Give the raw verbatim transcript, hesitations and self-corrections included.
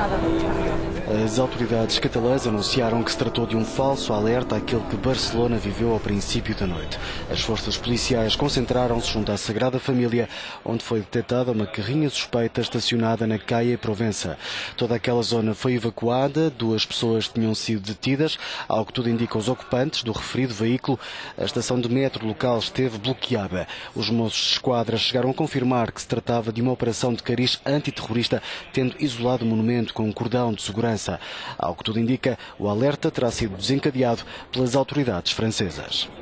As autoridades catalãs anunciaram que se tratou de um falso alerta àquele que Barcelona viveu ao princípio da noite. As forças policiais concentraram-se junto à Sagrada Família, onde foi detectada uma carrinha suspeita estacionada na Calle Provença. Toda aquela zona foi evacuada, duas pessoas tinham sido detidas, ao que tudo indica os ocupantes do referido veículo. A estação de metro local esteve bloqueada. Os moços de esquadra chegaram a confirmar que se tratava de uma operação de cariz antiterrorista, tendo isolado o monumento com um cordão de segurança. Ao que tudo indica, o alerta terá sido desencadeado pelas autoridades francesas.